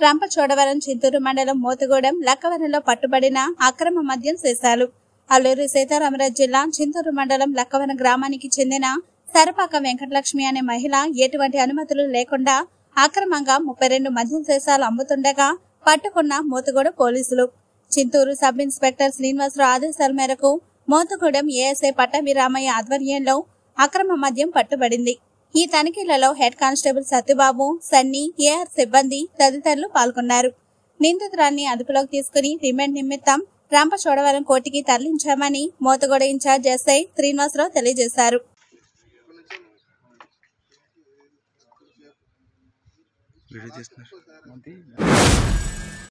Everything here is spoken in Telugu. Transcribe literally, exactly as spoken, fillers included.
రంపచోడవరం చింతూరు మండలం మోతుగూడెం లక్కవరంలో పట్టుబడిన అక్రమ మద్యం సీసాలు. అల్లూరి సీతారామరాజు జిల్లా చింతూరు మండలం లక్కవరం గ్రామానికి చెందిన సరపాక వెంకటలక్ష్మి అనే మహిళ ఎటువంటి అనుమతులు లేకుండా అక్రమంగా ముప్పై రెండు మద్యం సీసాలు అమ్ముతుండగా పట్టుకున్న మోతుగూడ పోలీసులు. చింతూరు సబ్ ఇన్స్పెక్టర్ శ్రీనివాసరావు ఆదేశాల మేరకు మోతుగూడెం ఏఎస్ఐ పట్టవీరామయ్య ఆధ్వర్యంలో అక్రమ మద్యం పట్టుబడింది. ఈ తనిఖీలలో head constable Satyababu, Sunny, AR సిబ్బంది తదితరులు పాల్గొన్నారు. నిందితురాన్ని అదుపులోకి తీసుకుని రిమాండ్ నిమిత్తం రంపచోడవరం కోర్టుకి తరలించామని మోతుగూడ ఇన్ఛార్జ్ ఎస్ఐ శ్రీనివాసరావు తెలియజేశారు.